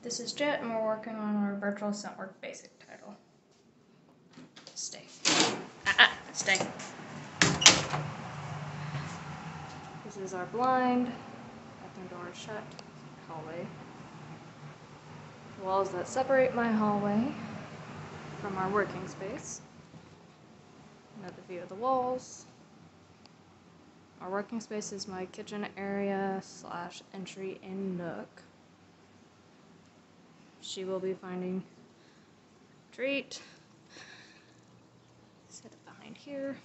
This is Jet, and we're working on our Virtual ScentWorks basic title. Stay. Stay. This is our blind, bathroom door is shut, hallway. Walls that separate my hallway from our working space. Another view of the walls. Our working space is my kitchen area / entry and nook. She will be finding a treat. Set it behind here.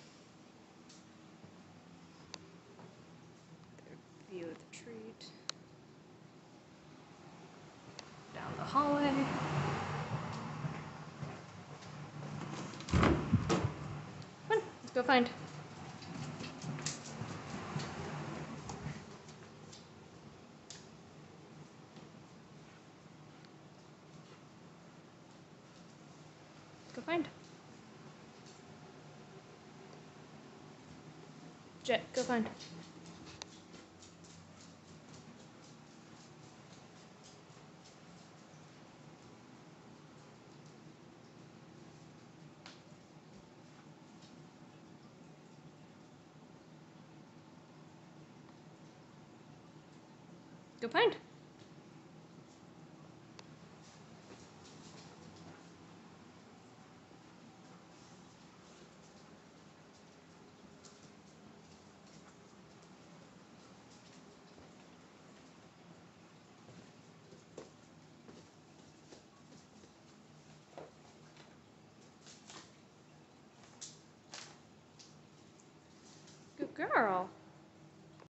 Their view of the treat. Down the hallway. Come on, let's go find. Go find. Jet, go find. Go find. Good girl.